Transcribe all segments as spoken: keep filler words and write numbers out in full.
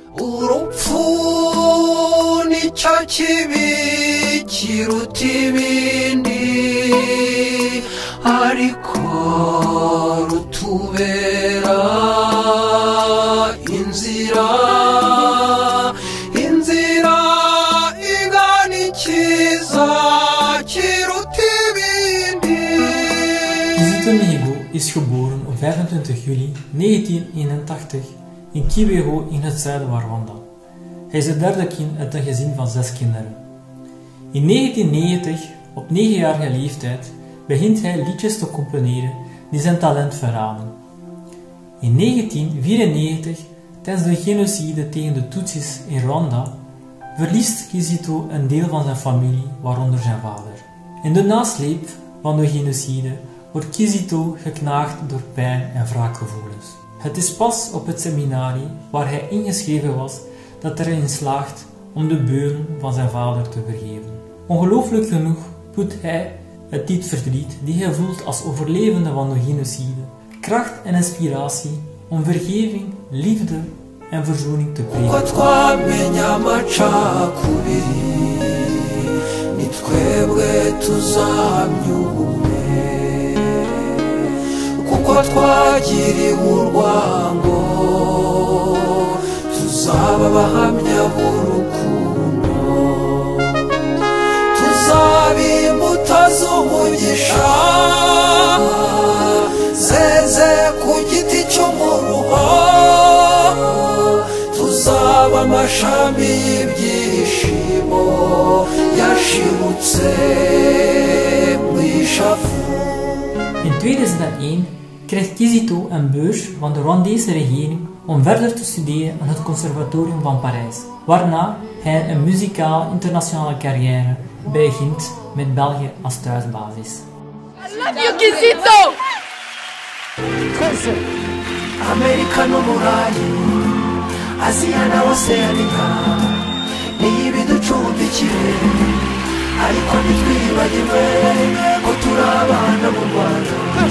urupfu nicyo kibi kiruta ibindi ariko rutubera inzira inzira igana ikiza kiruta ibindi. Kizito Mihigo is geboren op vijfentwintig juli negentieneenentachtig in Kibeho in het zuiden van Rwanda. Hij is het derde kind uit een gezin van zes kinderen. In negentiennegentig, op negenjarige leeftijd, begint hij liedjes te componeren die zijn talent verraden. In negentienvierennegentig, tijdens de genocide tegen de Tutsis in Rwanda, verliest Kizito een deel van zijn familie, waaronder zijn vader. In de nasleep van de genocide wordt Kizito geknaagd door pijn en wraakgevoelens. Het is pas op het seminarie waar hij ingeschreven was dat hij erin slaagt om de beulen van zijn vader te vergeven. Ongelooflijk genoeg put hij uit dit verdriet die hij voelt als overlevende van de genocide kracht en inspiratie om vergeving, liefde en verzoening te prediken. Kuko twagiriwe urwango tuzaba abahamya b'urukundo tuzaba imbuto z'umugisha zeze ku giti cy'umuruho tuzaba amashami y'ibyishimo yashibutse mu ishavu. In tweeduizendéén krijgt Kizito een beurs van de Rwandese regering om verder te studeren aan het Conservatorium van Parijs, waarna hij een muzikale internationale carrière begint met België als thuisbasis. I love you, Kizito! Twese Amerika n'Uburayi, Aziya na Oceania, ni ibiducumbikire, ariko ntitwibagirwe ko turi abana mu Rwanda.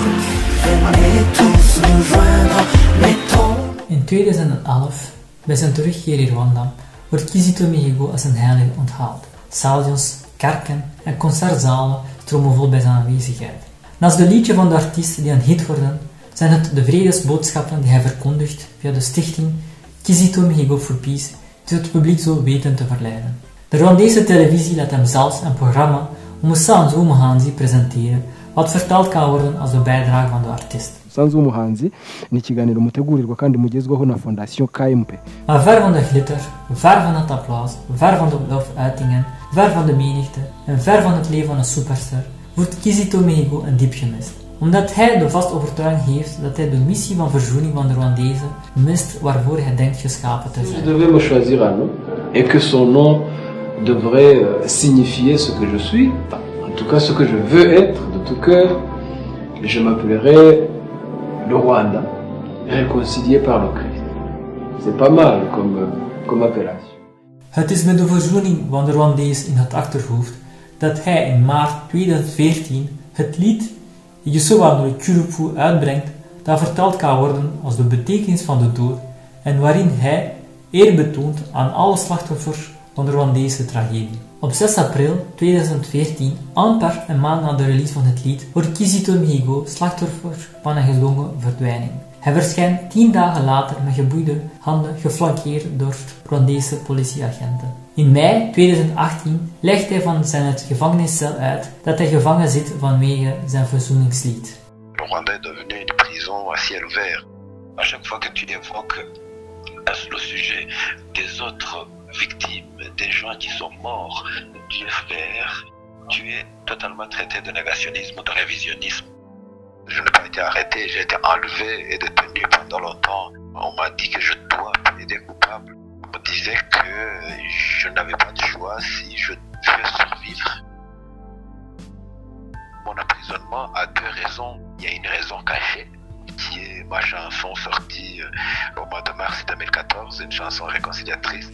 In tweeduizendelf, bij zijn terugkeer in Rwanda, wordt Kizito Mihigo als een heilige onthaald. Stadions, kerken en concertzalen stromen vol bij zijn aanwezigheid. Naast de liedje van de artiest die een hit worden, zijn het de vredesboodschappen die hij verkondigt via de stichting Kizito Mihigo for Peace, die het publiek zo weten te verleiden. De Rwandese televisie laat hem zelfs een programma Umusanzu w'umuhanzi presenteren, wat vertaald kan worden als de bijdrage van de artiest. Umusanzu w'umuhanzi ni ikiganiro mutegurirwa kandi mugezwaho na Fondation K M P. Maar ver van de glitter, ver van het applaus, ver van de lofuitingen, ver van de menigte en ver van het leven van een superster, wordt Kizito Mihigo een diep gemist. Omdat hij de vaste overtuiging heeft dat hij de missie van verzoening van de Rwandezen mist waarvoor hij denkt geschapen te zijn. Je devais me choisir un nom et que son nom devrait signifier ce que je suis, en tout cas ce que je veux être de tout cœur. Je m'appellerai le Rwanda, réconcilié par le Christ. C'est pas mal comme, comme appellation. Het is met de verzoening van de Rwandezen in het achterhoofd dat hij in maart tweeduizend veertien het lied Yesuwa no Kurupu uitbrengt, dat vertaald kan worden als de betekenis van de dood en waarin hij eer betoont aan alle slachtoffers van de Rwandese tragedie. Op zes april tweeduizend veertien, amper een maand na de release van het lied, wordt Kizito Mihigo slachtoffer van een gedwongen verdwijning. Hij verschijnt tien dagen later met geboeide handen geflankeerd door Rwandese politieagenten. In mei tweeduizend achttien legt hij van zijn gevangeniscel uit dat hij gevangen zit vanwege zijn verzoeningslied. Le Rwanda est devenu une prison à ciel ouvert. À chaque fois que tu évoques le sujet des autres victimes, des gens qui sont morts du F P R, tu es totalement traité de négationnisme, de révisionnisme. Je n'ai pas été arrêté, j'ai été enlevé et détenu pendant longtemps. On m'a dit que je dois plaider coupable. On me disait que je n'avais pas de choix si je devais survivre. Mon emprisonnement a deux raisons. Il y a une raison cachée, qui est ma chanson sortie au mois de mars deux mille quatorze, une chanson réconciliatrice.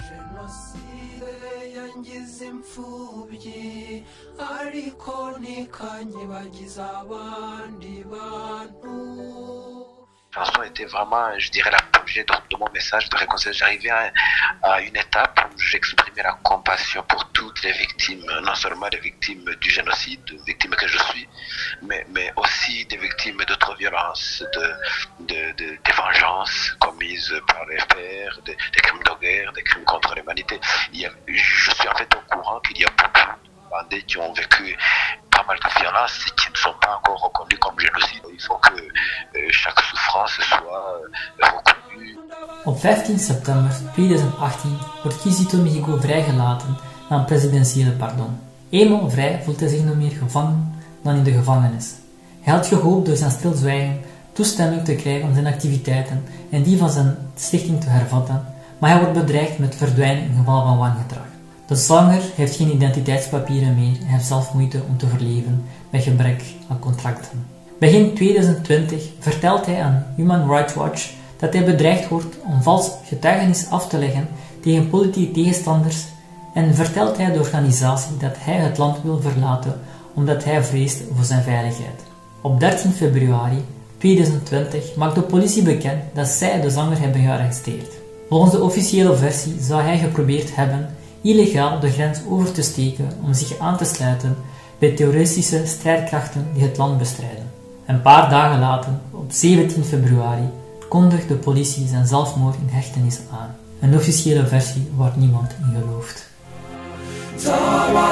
La chanson était vraiment, je dirais, la l'objet de, de mon message de réconciliation. J'arrivais à, à une étape où j'exprimais la compassion pour toutes les victimes, non seulement les victimes du génocide, victimes que je suis, mais, mais aussi des victimes d'autres violences, de, de, de, des vengeances commises par les pères, des, des crimes de guerre, des crimes contre l'humanité. Je suis en fait au courant qu'il y a beaucoup de Rwandais qui ont vécu pas mal de violences et qui ne sont pas encore reconnus comme génocide. Il faut que euh, chaque souffrance soit euh, reconnue. Op vijftien september tweeduizend achttien wordt Kizito Mihigo vrijgelaten na een presidentiële pardon. Eenmaal vrij voelt hij zich nog meer gevangen dan in de gevangenis. Hij had gehoopt door zijn stilzwijgen toestemming te krijgen om zijn activiteiten en die van zijn stichting te hervatten, maar hij wordt bedreigd met verdwijnen in geval van wangedrag. De zanger heeft geen identiteitspapieren meer en heeft zelf moeite om te overleven bij gebrek aan contracten. Begin tweeduizend twintig vertelt hij aan Human Rights Watch dat hij bedreigd wordt om vals getuigenis af te leggen tegen politieke tegenstanders en vertelt hij de organisatie dat hij het land wil verlaten omdat hij vreest voor zijn veiligheid. Op dertien februari tweeduizend twintig maakt de politie bekend dat zij de zanger hebben gearresteerd. Volgens de officiële versie zou hij geprobeerd hebben illegaal de grens over te steken om zich aan te sluiten bij terroristische strijdkrachten die het land bestrijden. Een paar dagen later, op zeventien februari, kondigt de politie zijn zelfmoord in hechtenis aan. Een officiële versie waar niemand in gelooft. Zaba,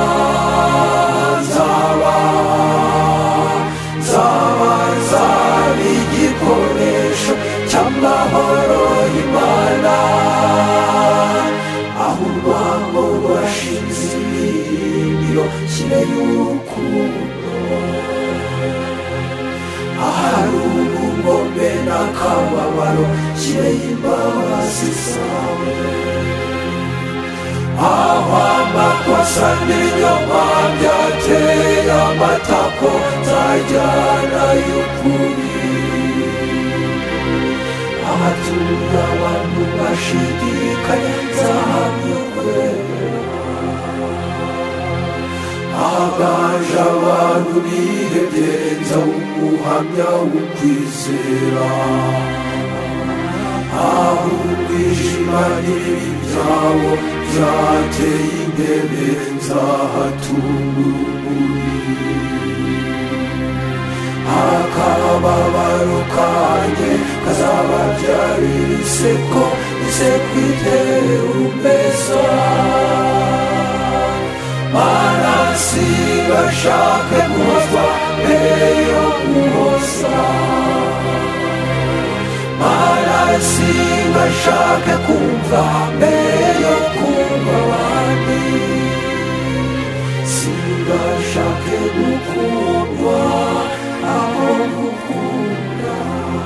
zaba, zaba, zaba, igikoresho cy'amahoro y'Imana, aho urwango rwashinze ibirindiro kire y'urukundo, ahari ubugome n'akababaro kire y'imbabazi zawe, aho amakosa n'inyoma byateye amatako nzajyana y'ukuri, ahatuye abantu bashidikanya nzahamya ukwera, ahaganje abantu bihebye nzawumuhamya w'ukwizera, aho umwijima n'ibibi byawo byateye intebe nzahatunga urumuri, akababaro kanjye kazababyarira iseko iseko itera urumbeza, mana singashake guhozwa mbere yo guhoza, mana singashake kumva mbere yo kumva abandi, singashake gukundwa aho gukunda,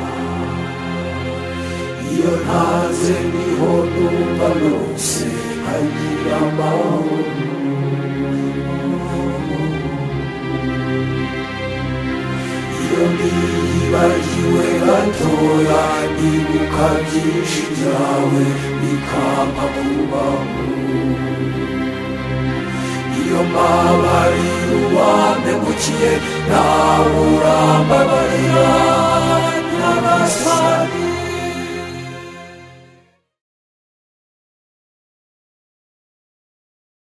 iyo ntaze niho numva nose hagira amahoro, iyo nibagiwe gatoya nibuka byinshi byawe bikampa kubaho, iyo mbabarira uwampemukiye nawe urambabarira nyagasani.